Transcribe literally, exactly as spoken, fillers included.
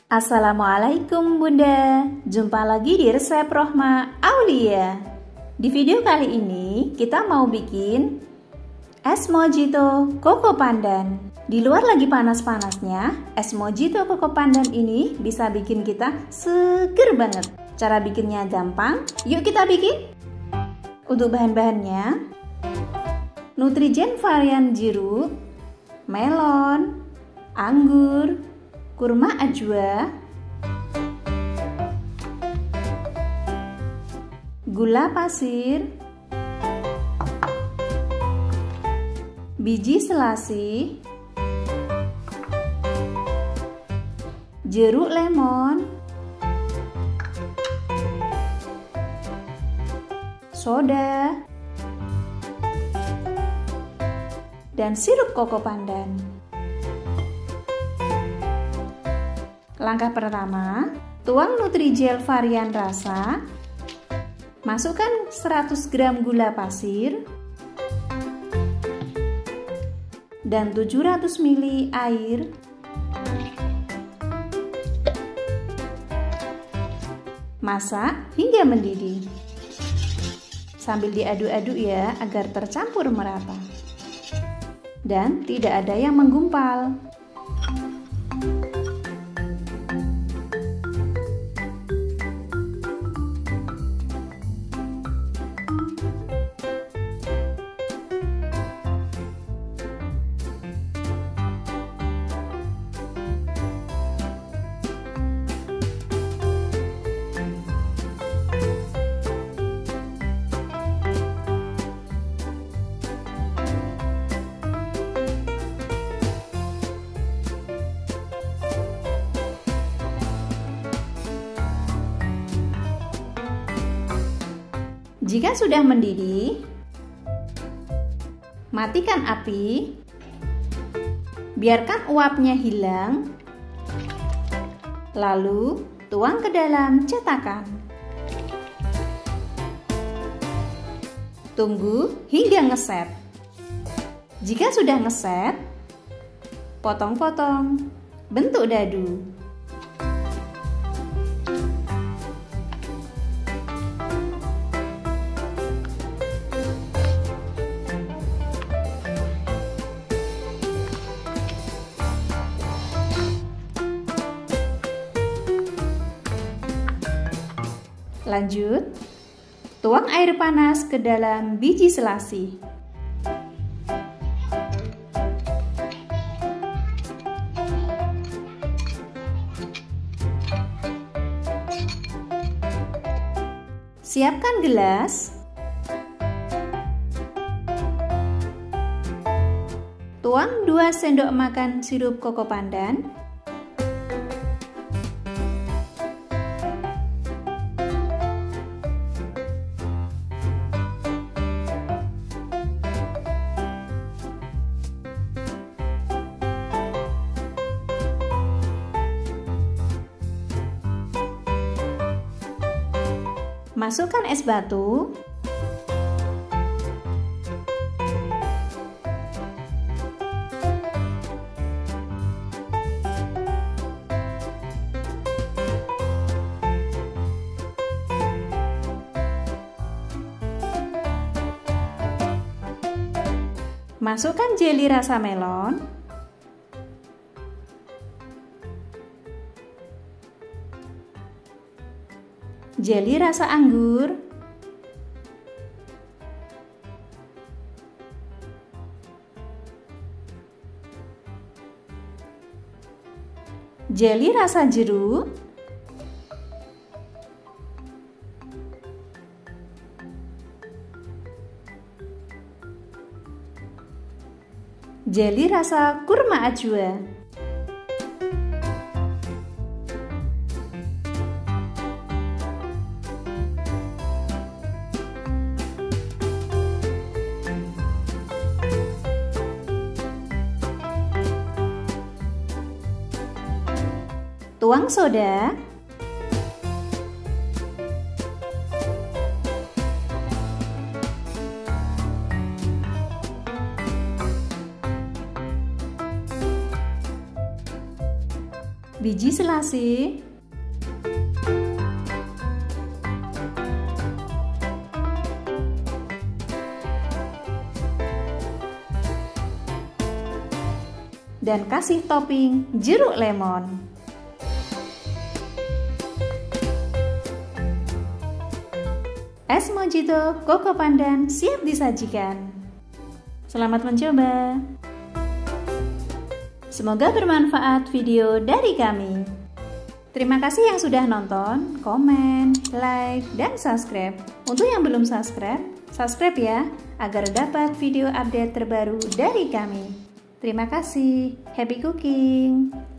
Assalamualaikum Bunda, jumpa lagi di resep Rohma Aulia. Di video kali ini kita mau bikin es mojito koko pandan. Di luar lagi panas-panasnya, es mojito koko pandan ini bisa bikin kita seger banget. Cara bikinnya gampang, yuk kita bikin. Untuk bahan-bahannya, Nutrigen varian jeruk, melon, anggur, kurma ajwa, gula pasir, biji selasi, jeruk lemon, soda, dan sirup koko pandan. Langkah pertama, tuang Nutrijel varian rasa, masukkan seratus gram gula pasir dan tujuh ratus mililiter air. Masak hingga mendidih. Sambil diaduk-aduk ya agar tercampur merata dan tidak ada yang menggumpal. Jika sudah mendidih, matikan api, biarkan uapnya hilang, lalu tuang ke dalam cetakan. Tunggu hingga ngeset. Jika sudah ngeset, potong-potong bentuk dadu. Lanjut, tuang air panas ke dalam biji selasi. Siapkan gelas. Tuang dua sendok makan sirup koko pandan. Masukkan es batu, masukkan jeli rasa melon, jeli rasa anggur, jeli rasa jeruk, jeli rasa kurma ajwa. Tuang soda, biji selasih, dan kasih topping jeruk lemon. Es mojito koko pandan siap disajikan. Selamat mencoba. Semoga bermanfaat video dari kami. Terima kasih yang sudah nonton, komen, like, dan subscribe. Untuk yang belum subscribe, subscribe ya, agar dapat video update terbaru dari kami. Terima kasih. Happy cooking!